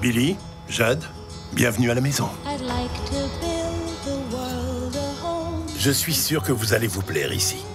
Billy, Jade, bienvenue à la maison. I'd like to build the world a home. Je suis sûr que vous allez vous plaire ici.